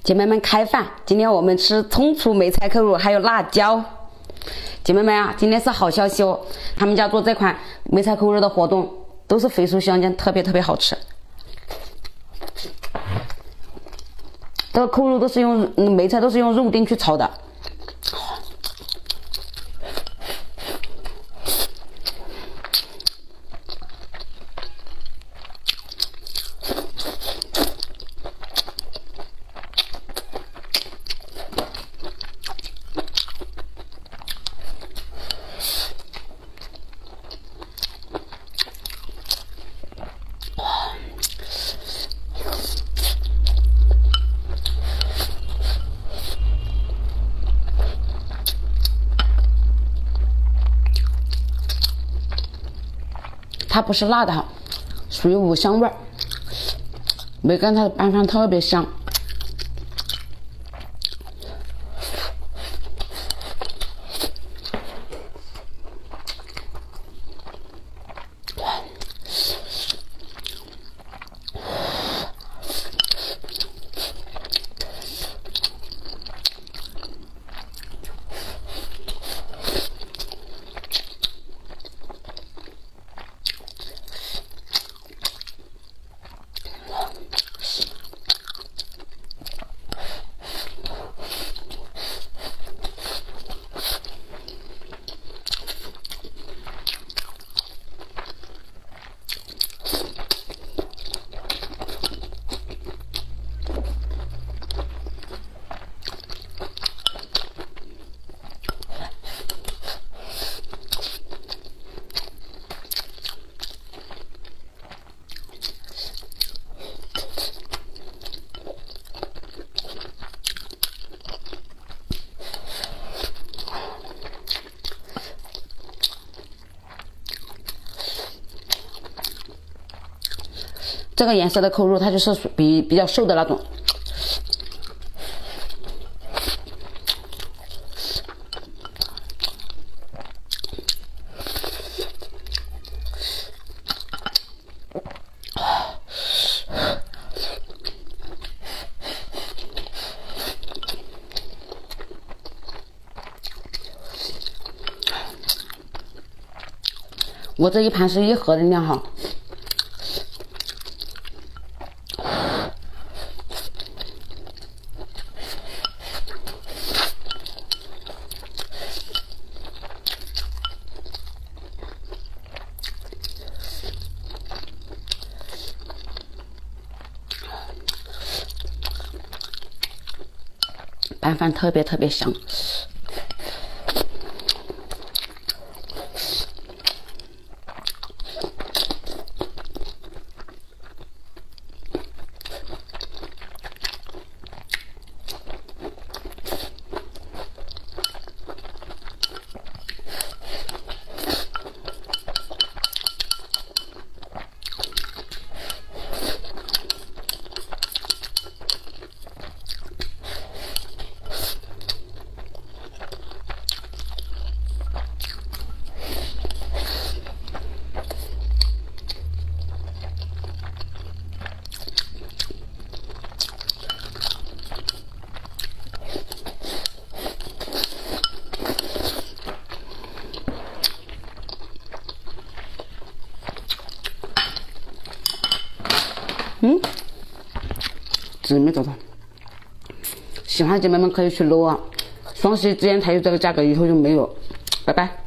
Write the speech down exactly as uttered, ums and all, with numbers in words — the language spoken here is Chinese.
姐妹们开饭！今天我们吃葱醋梅菜扣肉，还有辣椒。姐妹们啊，今天是好消息哦！他们家做这款梅菜扣肉的活动，都是飞速香煎，特别特别好吃。这个扣肉都是用嗯梅菜都是用肉丁去炒的。它不是辣的哈，属于五香味儿。梅干它的拌饭特别香。这个颜色的扣肉，它就是比比较瘦的那种。我这一盘是一盒的量哈。拌饭特别特别香。嗯，纸没找到，喜欢的姐妹们可以去搂啊！双十一之前才有这个价格，以后就没有。拜拜。